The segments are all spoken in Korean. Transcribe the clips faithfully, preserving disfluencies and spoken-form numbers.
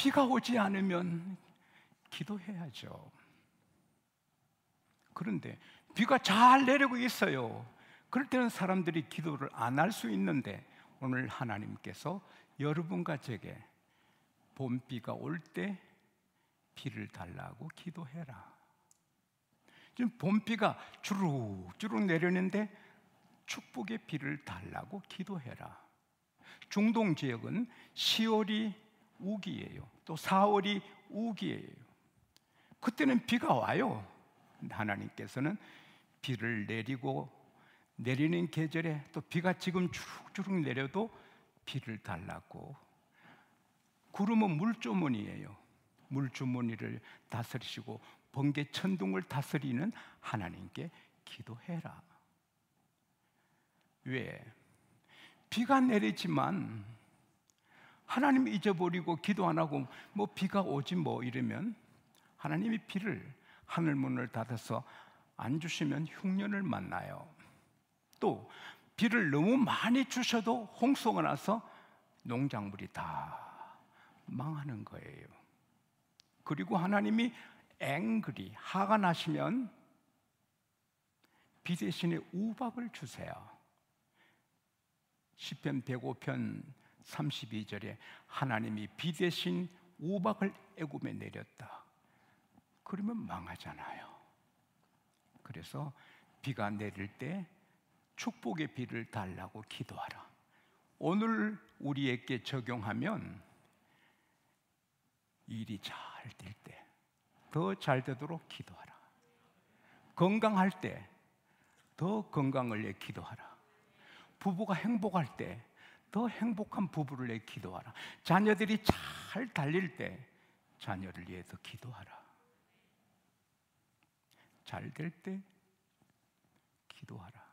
비가 오지 않으면 기도해야죠. 그런데 비가 잘 내리고 있어요. 그럴 때는 사람들이 기도를 안 할 수 있는데, 오늘 하나님께서 여러분과 제게 봄비가 올 때 비를 달라고 기도해라. 지금 봄비가 주룩주룩 내리는데 축복의 비를 달라고 기도해라. 중동 지역은 시월이 우기예요. 또 사월이 우기예요. 그때는 비가 와요. 하나님께서는 비를 내리고 내리는 계절에 또 비가 지금 주룩주룩 내려도 비를 달라고. 구름은 물주머니예요. 물주머니를 다스리시고 번개 천둥을 다스리는 하나님께 기도해라. 왜? 비가 내리지만 하나님 잊어버리고 기도 안 하고 뭐 비가 오지 뭐 이러면 하나님이 비를 하늘문을 닫아서 안 주시면 흉년을 만나요. 또 비를 너무 많이 주셔도 홍수가 나서 농작물이 다 망하는 거예요. 그리고 하나님이 앵그리 화가 나시면 비 대신에 우박을 주세요. 시편 백오 편 삼십이 절에 하나님이 비 대신 우박을 애굽에 내렸다. 그러면 망하잖아요. 그래서 비가 내릴 때 축복의 비를 달라고 기도하라. 오늘 우리에게 적용하면 일이 잘 될 때 더 잘 되도록 기도하라. 건강할 때 더 건강을 위해 기도하라. 부부가 행복할 때 더 행복한 부부를 위해 기도하라. 자녀들이 잘 달릴 때 자녀를 위해서 기도하라. 잘 될 때 기도하라.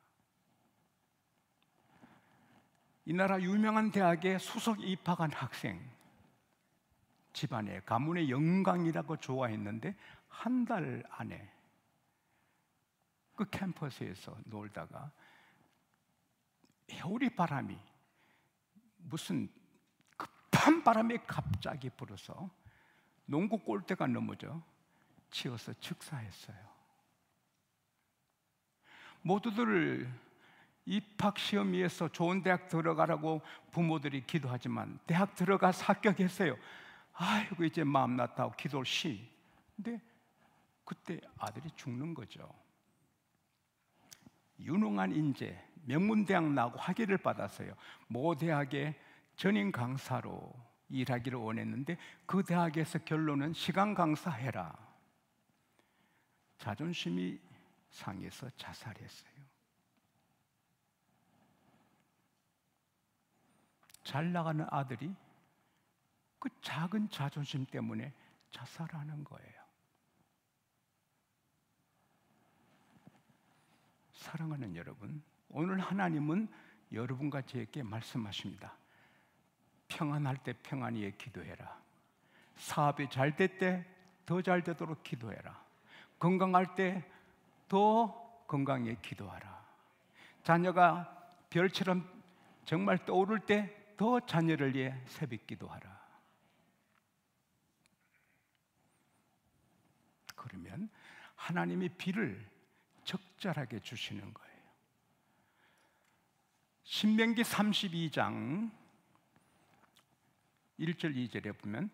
이 나라 유명한 대학에 수석 입학한 학생, 집안의 가문의 영광이라고 좋아했는데 한 달 안에 그 캠퍼스에서 놀다가 해오리 바람이, 무슨 급한 바람이 갑자기 불어서 농구 골대가 넘어져 치어서 즉사했어요. 모두들 입학시험위에서 좋은 대학 들어가라고 부모들이 기도하지만 대학 들어가 합격했어요. 아이고 이제 마음 났다고 기도를 시. 근데 그때 아들이 죽는 거죠. 유능한 인재, 명문대학 나고 학위를 받았어요. 모 대학의 전임 강사로 일하기를 원했는데 그 대학에서 결론은 시간 강사해라. 자존심이 상해서 자살했어요. 잘 나가는 아들이 그 작은 자존심 때문에 자살하는 거예요. 사랑하는 여러분, 오늘 하나님은 여러분과 저에게 말씀하십니다. 평안할 때 평안 위해 기도해라. 사업이 잘 될 때 더 잘 되도록 기도해라. 건강할 때 더 건강에 기도하라. 자녀가 별처럼 정말 떠오를 때 더 자녀를 위해 새벽 기도하라. 그러면 하나님이 비를 적절하게 주시는 거예요. 신명기 삼십이 장 일 절 이 절에 보면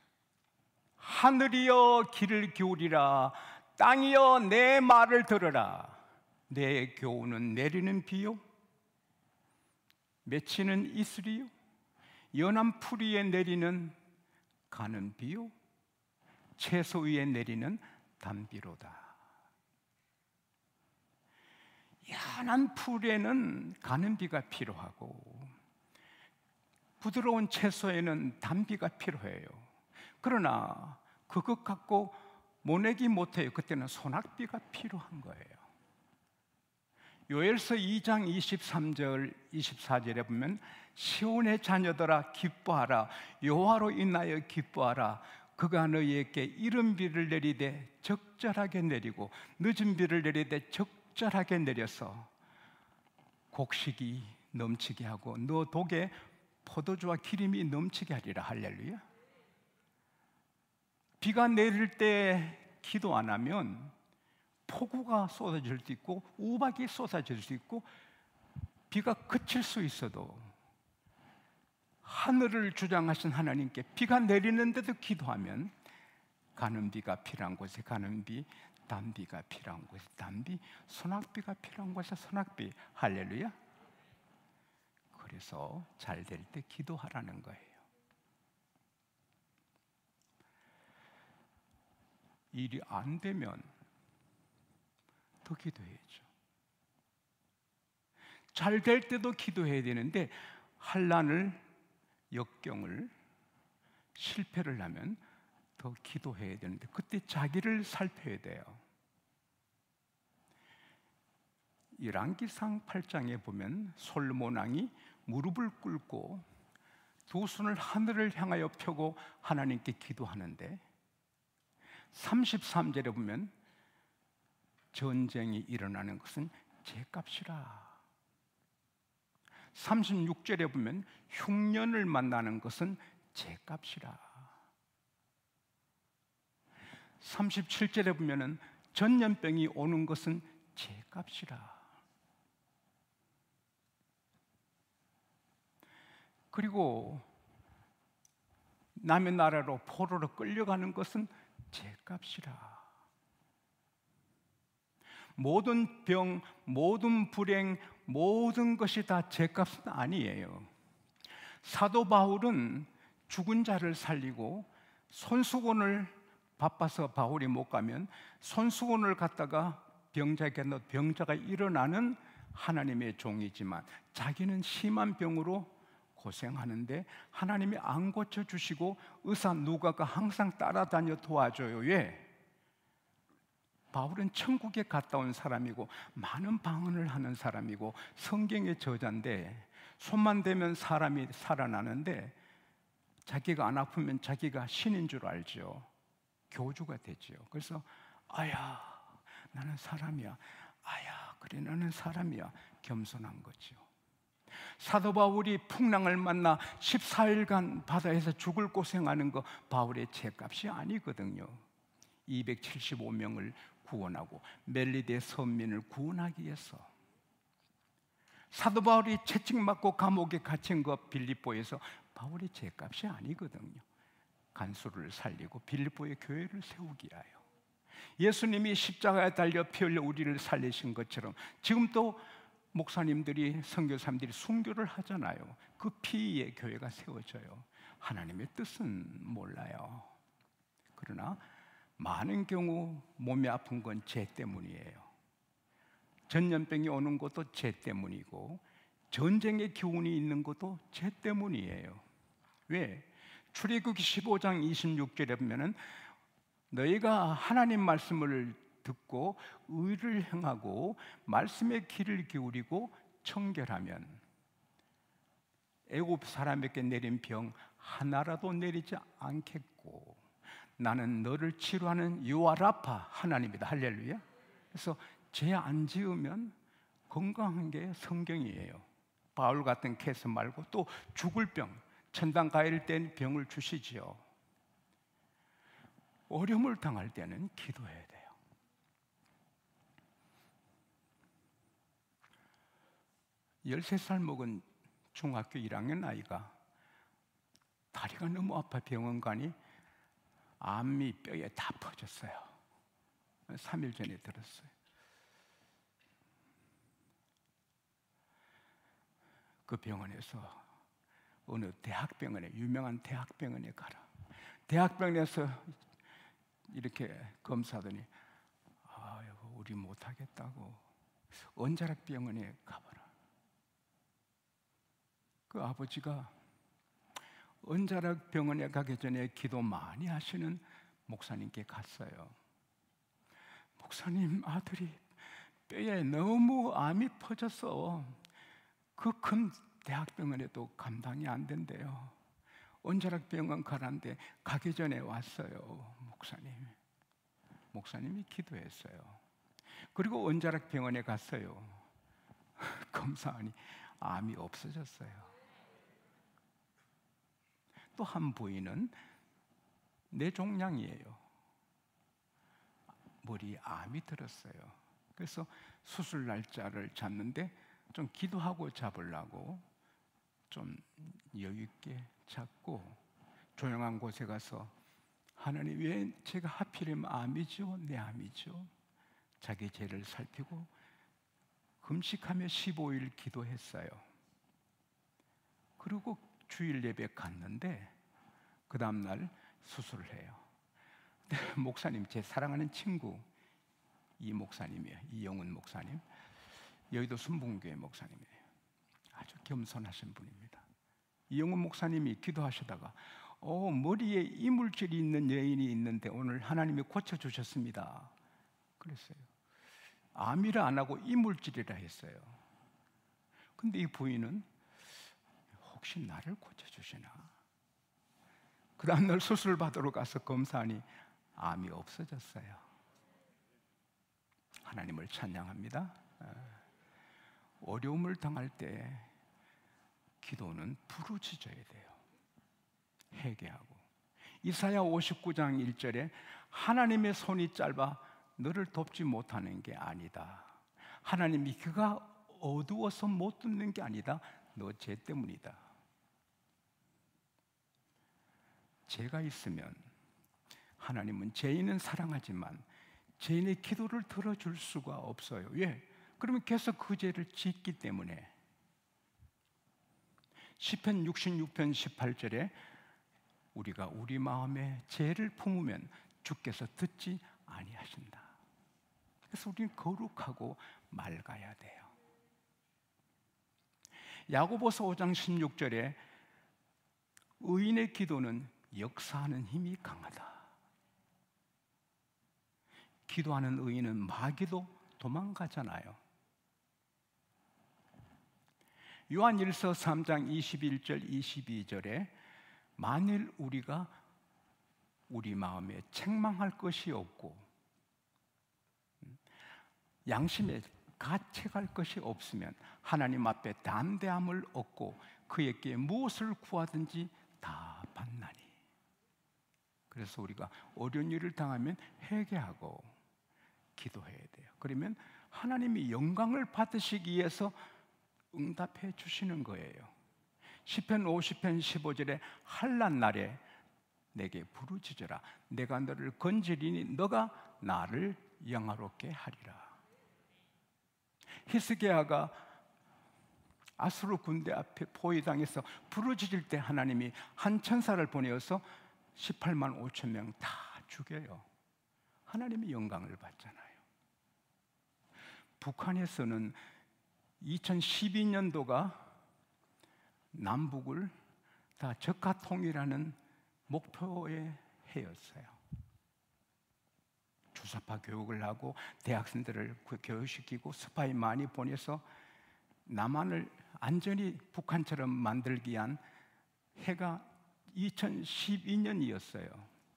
하늘이여 귀를 기울이라, 땅이여 내 말을 들으라. 내 교훈은 내리는 비요, 맺히는 이슬이요, 연한 풀 위에 내리는 가는 비요, 채소 위에 내리는 단비로다. 연한 풀에는 가는 비가 필요하고 부드러운 채소에는 단비가 필요해요. 그러나 그것 갖고 모내기 못해요. 그때는 소낙비가 필요한 거예요. 요엘서 이 장 이십삼 절 이십사 절에 보면 시온의 자녀들아 기뻐하라, 여호와로 인하여 기뻐하라. 그가 너희에게 이른 비를 내리되 적절하게 내리고 늦은 비를 내리되 적절하게 내려서 곡식이 넘치게 하고 너 독에 포도주와 기름이 넘치게 하리라. 할렐루야. 비가 내릴 때 기도 안 하면 폭우가 쏟아질 수 있고 우박이 쏟아질 수 있고 비가 그칠 수 있어도 하늘을 주장하신 하나님께 비가 내리는데도 기도하면 가는 비가 필요한 곳에 가는 비, 단비가 필요한 곳에 단비, 소낙비가 필요한 곳에 소낙비. 할렐루야. 그래서 잘 될 때 기도하라는 거예요. 일이 안 되면 더 기도해야죠. 잘 될 때도 기도해야 되는데 환난을, 역경을, 실패를 하면 더 기도해야 되는데 그때 자기를 살펴야 돼요. 열왕기상 팔 장에 보면 솔로몬 왕이 무릎을 꿇고 두 손을 하늘을 향하여 펴고 하나님께 기도하는데 삼십삼 절에 보면 전쟁이 일어나는 것은 죄값이라. 삼십육 절에 보면 흉년을 만나는 것은 죄값이라. 삼십칠 절에 보면은 전염병이 오는 것은 죄값이라. 그리고 남의 나라로 포로로 끌려가는 것은 죄값이라. 모든 병, 모든 불행, 모든 것이 다 죄값은 아니에요. 사도 바울은 죽은 자를 살리고 손수건을 바빠서 바울이 못 가면 손수건을 갖다가 병자에게 넣어 병자가 일어나는 하나님의 종이지만 자기는 심한 병으로 고생하는데 하나님이 안 고쳐주시고 의사 누가가 항상 따라다녀 도와줘요. 왜? 바울은 천국에 갔다 온 사람이고 많은 방언을 하는 사람이고 성경의 저자인데 손만 대면 사람이 살아나는데 자기가 안 아프면 자기가 신인 줄 알죠. 교주가 되죠. 그래서 아야 나는 사람이야. 아야 그래 나는 사람이야. 겸손한 거죠. 사도 바울이 풍랑을 만나 십사 일간 바다에서 죽을 고생하는 거 바울의 죄값이 아니거든요. 이백칠십오 명을 구원하고 멜리데 선민을 구원하기 위해서 사도 바울이 채찍맞고 감옥에 갇힌 것 빌립보에서 바울의 죄값이 아니거든요. 간수를 살리고 빌립보의 교회를 세우기 위하여 예수님이 십자가에 달려 피 흘려 우리를 살리신 것처럼 지금 또 목사님들이 선교사님들이 순교를 하잖아요. 그 피의 교회가 세워져요. 하나님의 뜻은 몰라요. 그러나 많은 경우 몸이 아픈 건 죄 때문이에요. 전염병이 오는 것도 죄 때문이고 전쟁의 기운이 있는 것도 죄 때문이에요. 왜? 출애굽기 십오 장 이십육 절에 보면은 너희가 하나님 말씀을 듣고 의를 행하고 말씀의 귀를 기울이고 청결하면 애굽 사람에게 내린 병 하나라도 내리지 않겠고 나는 너를 치료하는 여호와라파 하나님이다. 할렐루야. 그래서 죄 안 지으면 건강한 게 성경이에요. 바울 같은 케이스 말고 또 죽을 병, 천당 가일 땐 병을 주시지요. 어려움을 당할 때는 기도해야 돼요. 열세 살 먹은 중학교 일 학년 아이가 다리가 너무 아파 병원 가니 암이 뼈에 다 퍼졌어요. 삼 일 전에 들었어요. 그 병원에서 어느 대학병원에 유명한 대학병원에 가라. 대학병원에서 이렇게 검사하더니 아, 여보, 우리 못하겠다고 원자력병원에 가봐라. 그 아버지가 원자력병원에 가기 전에 기도 많이 하시는 목사님께 갔어요. 목사님, 아들이 뼈에 너무 암이 퍼져서 그 큰 대학병원에도 감당이 안 된대요. 원자력병원 가라는데 가기 전에 왔어요. 목사님. 목사님이 기도했어요. 그리고 원자력병원에 갔어요. 검사하니 암이 없어졌어요. 또 한 부인은 뇌종양이에요. 머리에 암이 들었어요. 그래서 수술 날짜를 잡는데 좀 기도하고 잡으려고 좀 여유 있게 잡고 조용한 곳에 가서 하나님, 왜 제가 하필이면 암이죠? 내 암이죠? 자기 죄를 살피고 금식하며 십오 일 기도했어요. 그리고 주일 예배 갔는데 그 다음날 수술을 해요. 근데 목사님, 제 사랑하는 친구 이 목사님이에요. 이영훈 목사님, 여의도 순복음교회 목사님이에요. 아주 겸손하신 분입니다. 이영훈 목사님이 기도하시다가 어, 머리에 이물질이 있는 여인이 있는데 오늘 하나님이 고쳐주셨습니다 그랬어요. 암이라 안 하고 이물질이라 했어요. 근데 이 부인은 혹시 나를 고쳐주시나? 그 다음날 수술 받으러 가서 검사하니 암이 없어졌어요. 하나님을 찬양합니다. 어려움을 당할 때 기도는 부르짖어야 돼요. 회개하고. 이사야 오십구 장 일 절에 하나님의 손이 짧아 너를 돕지 못하는 게 아니다. 하나님이 귀가 어두워서 못 듣는 게 아니다. 너 죄 때문이다. 죄가 있으면 하나님은 죄인은 사랑하지만 죄인의 기도를 들어줄 수가 없어요. 왜? 그러면 계속 그 죄를 짓기 때문에. 시편 육십육 편 십팔 절에 우리가 우리 마음에 죄를 품으면 주께서 듣지 아니하신다. 그래서 우리는 거룩하고 맑아야 돼요. 야고보서 오 장 십육 절에 의인의 기도는 역사하는 힘이 강하다. 기도하는 의인은 마귀도 도망가잖아요. 요한일서 삼 장 이십일 절 이십이 절에 만일 우리가 우리 마음에 책망할 것이 없고 양심에 가책할 것이 없으면 하나님 앞에 담대함을 얻고 그에게 무엇을 구하든지 다 받나니. 그래서 우리가 어려운 일을 당하면 회개하고 기도해야 돼요. 그러면 하나님이 영광을 받으시기 위해서 응답해 주시는 거예요. 시편 오십 편 십오 절에 환난 날에 내게 부르짖어라. 내가 너를 건지리니 너가 나를 영화롭게 하리라. 히스기야가 아수르 군대 앞에 포위당해서 부르짖을 때 하나님이 한 천사를 보내어서 십팔만 오천 명 다 죽여요. 하나님이 영광을 받잖아요. 북한에서는 이천십이 년도가 남북을 다 적화통일하는 목표의 해였어요. 주사파 교육을 하고 대학생들을 교육시키고 스파이 많이 보내서 남한을 안전히 북한처럼 만들기 위한 해가 이천십이 년이었어요.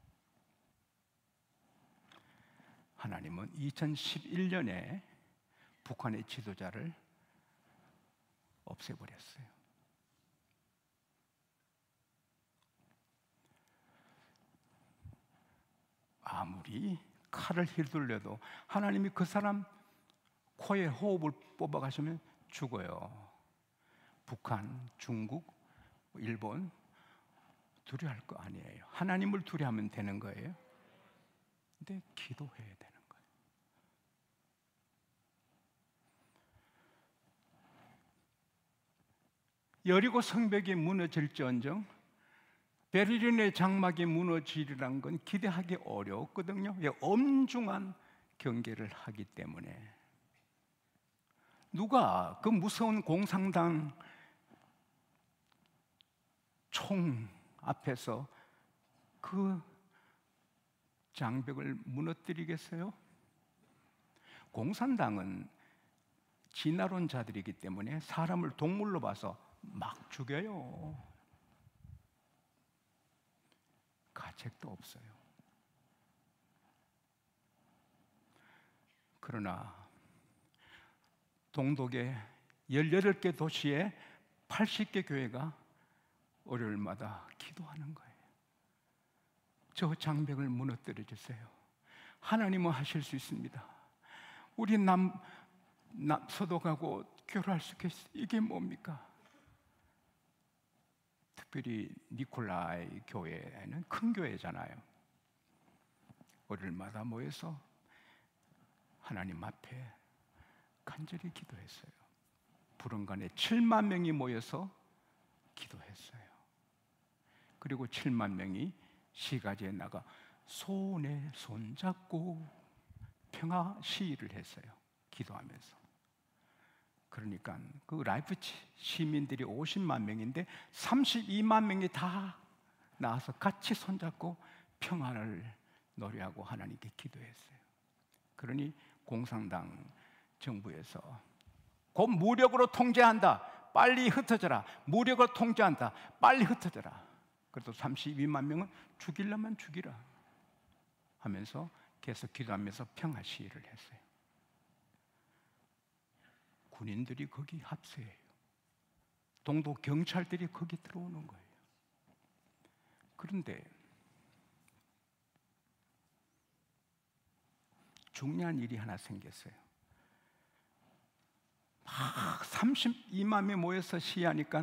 하나님은 이천십일 년에 북한의 지도자를 없애버렸어요. 아무리 칼을 휘둘려도 하나님이 그 사람 코에 호흡을 뽑아가시면 죽어요. 북한, 중국, 일본 두려워할 거 아니에요. 하나님을 두려워하면 되는 거예요. 근데 기도해야 되는 거예요. 여리고 성벽이 무너질지언정 베를린의 장막이 무너지리란 건 기대하기 어렵거든요. 엄중한 경계를 하기 때문에. 누가 그 무서운 공산당 총 앞에서 그 장벽을 무너뜨리겠어요? 공산당은 진화론자들이기 때문에 사람을 동물로 봐서 막 죽여요. 가책도 없어요. 그러나 동독의 열여덟 개 도시에 팔십 개 교회가 월요일마다 기도하는 거예요. 저 장벽을 무너뜨려 주세요. 하나님은 하실 수 있습니다. 우리 남, 남 서독하고 교류할 수 있겠어요. 이게 뭡니까? 특별히 니콜라이 교회는 큰 교회잖아요. 월요일마다 모여서 하나님 앞에 간절히 기도했어요. 불원간에 칠만 명이 모여서 기도했어요. 그리고 칠만 명이 시가지에 나가 손에 손잡고 평화 시위를 했어요. 기도하면서. 그러니까 그 라이프치 시민들이 오십만 명인데 삼십이만 명이 다 나와서 같이 손잡고 평화를 노래하고 하나님께 기도했어요. 그러니 공산당 정부에서 곧 무력으로 통제한다. 빨리 흩어져라. 무력으로 통제한다. 빨리 흩어져라. 그래도 삼십이만 명은 죽이려면 죽이라 하면서 계속 기도하면서 평화 시위를 했어요. 군인들이 거기 합세해요. 동독 경찰들이 거기 들어오는 거예요. 그런데 중요한 일이 하나 생겼어요. 막 삼십이만 명이 모여서 시위하니까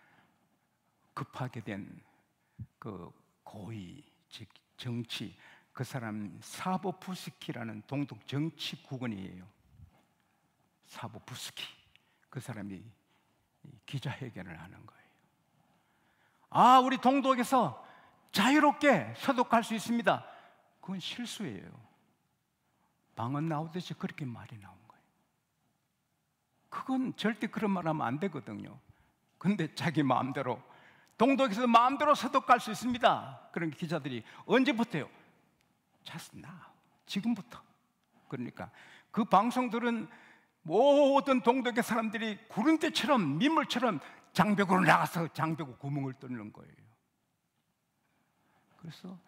급하게 된 그 고위, 즉 정치, 그 사람 사보프스키라는 동독 정치 국원이에요. 사보프스키, 그 사람이 기자회견을 하는 거예요. 아, 우리 동독에서 자유롭게 서독할 수 있습니다. 그건 실수예요. 방언 나오듯이 그렇게 말이 나온 거예요. 그건 절대 그런 말 하면 안 되거든요. 근데 자기 마음대로 동독에서 마음대로 서독할 수 있습니다. 그런 기자들이 언제부터요? Just now, 지금부터. 그러니까 그 방송들은 모든 동독의 사람들이 구름대처럼 민물처럼 장벽으로 나가서 장벽으로 구멍을 뚫는 거예요. 그래서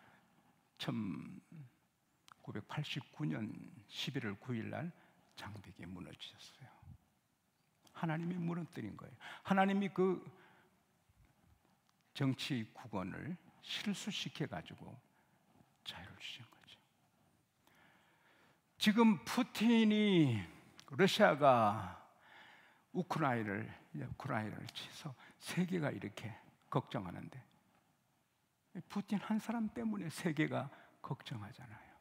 천구백팔십구 년 십일월 구일 날 장벽이 무너졌어요. 하나님이 무너뜨린 거예요. 하나님이 그 정치 국원을 실수시켜가지고 자유를 주신 거죠. 지금 푸틴이, 러시아가 우크라이나를 우크라이나를 치서 세계가 이렇게 걱정하는데, 푸틴 한 사람 때문에 세계가 걱정하잖아요.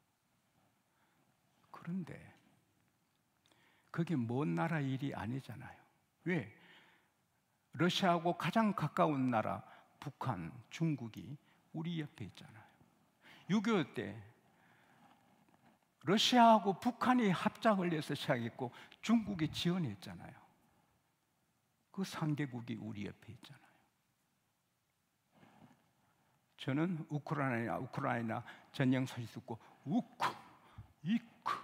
그런데 그게 먼 나라 일이 아니잖아요. 왜? 러시아하고 가장 가까운 나라 북한, 중국이 우리 옆에 있잖아요. 육이오 때 러시아하고 북한이 합작을 해서 시작했고 중국이 지원했잖아요. 그 상대국이 우리 옆에 있잖아요. 저는 우크라이나 우크라이나 전쟁 소식 듣고 우크, 이크,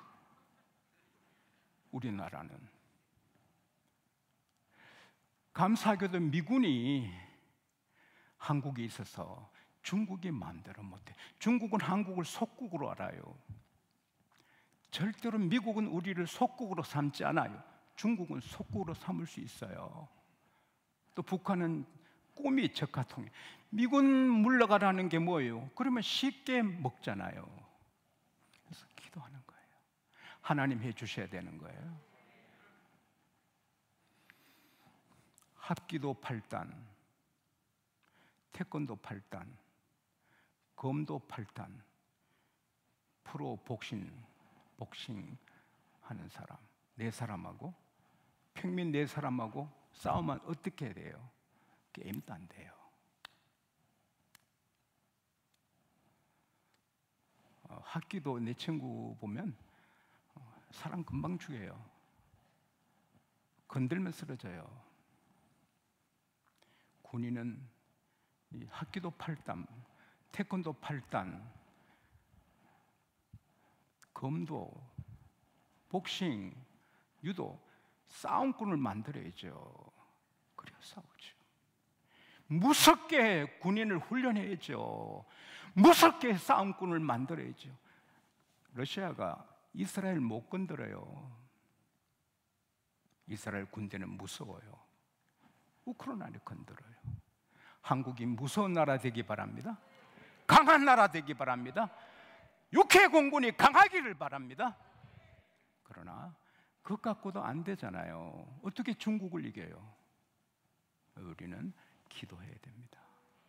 우리나라는 감사하게도 미군이 한국에 있어서 중국이 마음대로 못해. 중국은 한국을 속국으로 알아요. 절대로 미국은 우리를 속국으로 삼지 않아요. 중국은 속국으로 삼을 수 있어요. 또 북한은 꿈이 적화통일. 미군 물러가라는 게 뭐예요? 그러면 쉽게 먹잖아요. 그래서 기도하는 거예요. 하나님 해 주셔야 되는 거예요. 합기도 팔 단, 태권도 팔 단, 검도 팔 단, 프로 복싱, 복싱 하는 사람, 네 사람하고, 평민 네 사람하고 싸우면 어떻게 해야 돼요? 게임도 안 돼요. 어, 합기도 내 친구 보면 어, 사람 금방 죽여요. 건들면 쓰러져요. 군인은 이 합기도 팔 단, 태권도 팔 단, 검도, 복싱, 유도, 싸움꾼을 만들어야죠. 그래야 싸우죠. 무섭게 군인을 훈련해야죠. 무섭게 싸움꾼을 만들어야죠. 러시아가 이스라엘 못 건드려요. 이스라엘 군대는 무서워요. 우크라이나를 건드려요. 한국이 무서운 나라 되기 바랍니다. 강한 강한 나라 되기 바랍니다. 육해 공군이 강하기를 바랍니다. 그러나 그것 갖고도 안 되잖아요. 어떻게 중국을 이겨요? 우리는 기도해야 됩니다.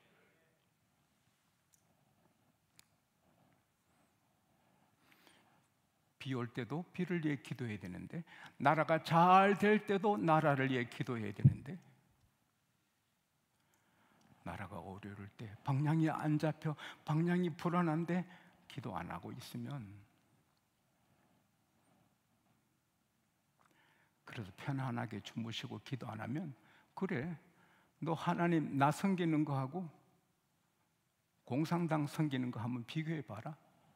비 올 때도 비를 위해 기도해야 되는데, 나라가 잘 될 때도 나라를 위해 기도해야 되는데, 나라가 어려울 때 방향이 안 잡혀 방향이 불안한데 기도 안 하고 있으면, 그래서 편안하게 주무시고 기도 안 하면, 그래 너 하나님 나 섬기는 거하고 공산당 섬기는 거 한번 비교해 봐라.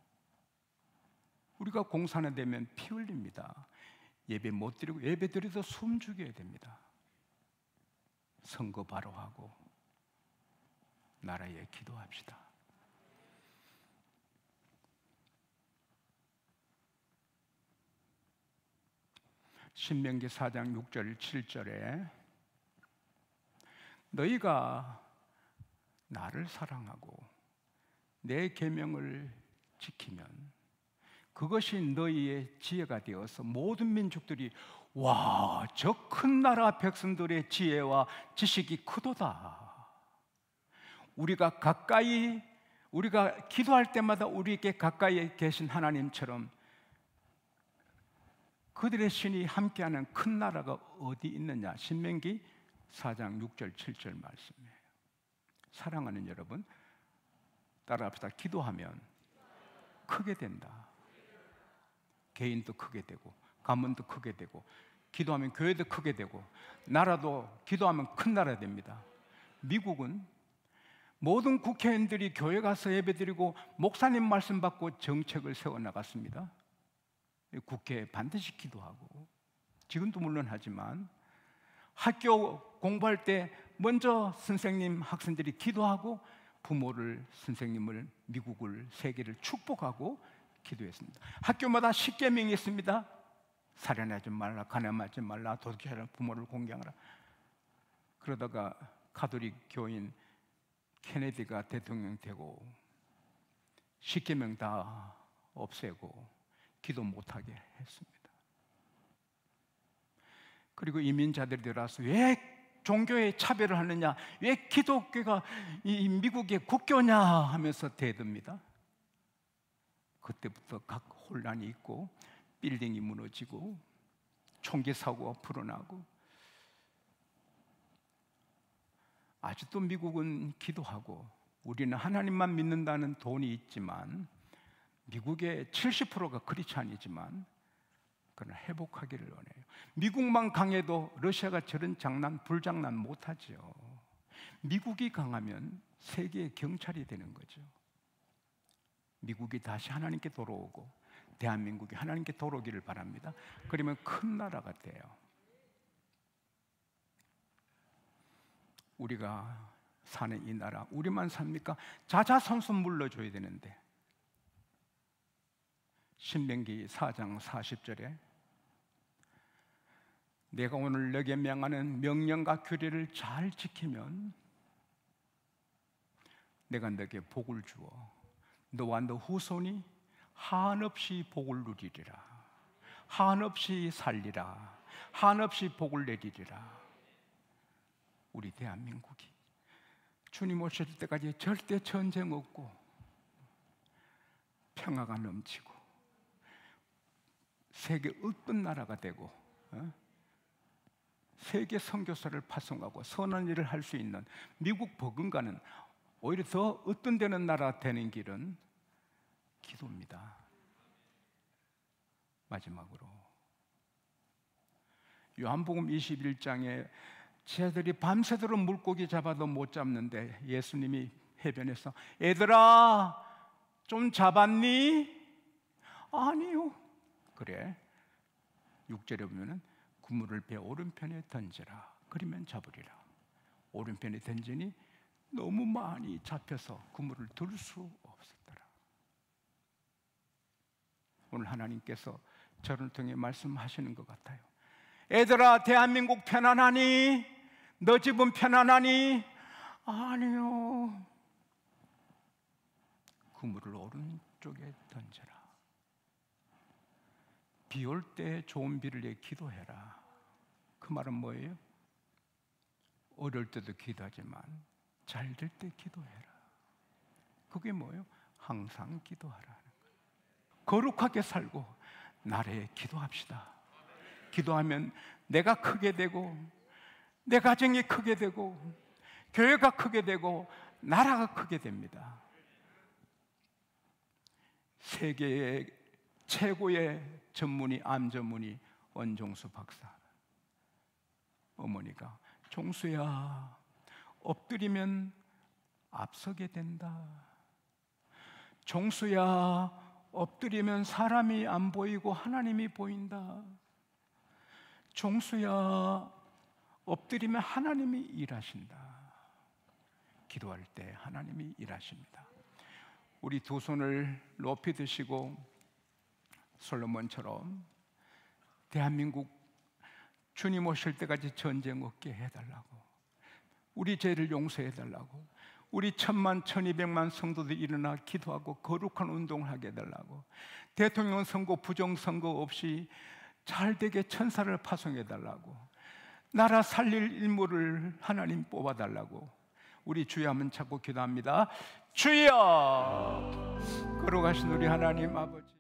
우리가 공산에 되면 피 흘립니다. 예배 못 드리고, 예배 드려도 숨 죽여야 됩니다. 선거 바로 하고 나라에 기도합시다. 신명기 사 장 육 절 칠 절에 너희가 나를 사랑하고 내 계명을 지키면 그것이 너희의 지혜가 되어서 모든 민족들이 와, 저 큰 나라 백성들의 지혜와 지식이 크도다. 우리가 가까이, 우리가 기도할 때마다 우리에게 가까이 계신 하나님처럼 그들의 신이 함께하는 큰 나라가 어디 있느냐? 신명기 사 장 육 절 칠 절 말씀이에요. 사랑하는 여러분, 따라합시다. 기도하면 크게 된다. 개인도 크게 되고, 가문도 크게 되고, 기도하면 교회도 크게 되고, 나라도 기도하면 큰 나라 됩니다. 미국은 모든 국회의원들이 교회 가서 예배드리고 목사님 말씀 받고 정책을 세워나갔습니다. 국회에 반드시 기도하고, 지금도 물론 하지만 학교 공부할 때 먼저 선생님, 학생들이 기도하고 부모를, 선생님을, 미국을, 세계를 축복하고 기도했습니다. 학교마다 십계명이 있습니다. 살인하지 말라, 간음하지 말라, 도둑질하라, 부모를 공경하라. 그러다가 가톨릭 교인 케네디가 대통령 되고 십계명 다 없애고 기도 못하게 했습니다. 그리고 이민자들이 들어와서 왜 종교에 차별을 하느냐, 왜 기독교가 이 미국의 국교냐 하면서 대듭니다. 그때부터 각 혼란이 있고 빌딩이 무너지고 총기 사고가 불어나고, 아직도 미국은 기도하고 우리는 하나님만 믿는다는 돈이 있지만 미국의 칠십 퍼센트가 크리스찬이지만 그러나 회복하기를 원해요. 미국만 강해도 러시아가 저런 장난, 불장난 못하죠. 미국이 강하면 세계의 경찰이 되는 거죠. 미국이 다시 하나님께 돌아오고 대한민국이 하나님께 돌아오기를 바랍니다. 그러면 큰 나라가 돼요. 우리가 사는 이 나라, 우리만 삽니까? 자자손손 물러줘야 되는데, 신명기 사 장 사십 절에 내가 오늘 너에게 명하는 명령과 규례를 잘 지키면 내가 너에게 복을 주어 너와 너 후손이 한없이 복을 누리리라. 한없이 살리라. 한없이 복을 내리리라. 우리 대한민국이 주님 오실 때까지 절대 전쟁 없고 평화가 넘치고 세계 어떤 나라가 되고, 어? 세계 선교사를 파송하고 선한 일을 할 수 있는 미국 버금가는 오히려 더 어떤 되는 나라 되는 길은 기도입니다. 마지막으로 요한복음 이십일 장에 쟤들이 밤새도록 물고기 잡아도 못 잡는데 예수님이 해변에서 얘들아 좀 잡았니? 아니요. 그래, 육 절에 보면은 그물을 배 오른편에 던져라. 그러면 잡으리라. 오른편에 던지니 너무 많이 잡혀서 그물을 들 수 없었더라. 오늘 하나님께서 저를 통해 말씀하시는 것 같아요. 얘들아, 대한민국 편안하니? 너 집은 편안하니? 아니요. 그물을 오른쪽에 던져라. 비 올 때 좋은 비를 위해 기도해라. 그 말은 뭐예요? 어려울 때도 기도하지만 잘 될 때 기도해라. 그게 뭐예요? 항상 기도하라는 거예요. 거룩하게 살고 나라에 기도합시다. 기도하면 내가 크게 되고 내 가정이 크게 되고 교회가 크게 되고 나라가 크게 됩니다. 세계의 최고의 전문의, 암 전문의 원종수 박사 어머니가 종수야, 엎드리면 앞서게 된다. 종수야, 엎드리면 사람이 안 보이고 하나님이 보인다. 종수야, 엎드리면 하나님이 일하신다. 기도할 때 하나님이 일하십니다. 우리 두 손을 높이 드시고 솔로몬처럼 대한민국 주님 오실 때까지 전쟁 없게 해달라고, 우리 죄를 용서해달라고, 우리 천만 천이백만 성도들이 일어나 기도하고 거룩한 운동을 하게 해달라고, 대통령 선거 부정선거 없이 잘되게 천사를 파송해달라고, 나라 살릴 인물을 하나님 뽑아달라고 우리 주여 한번 찾고 기도합니다. 주여! 거룩하신 우리 하나님 아버지,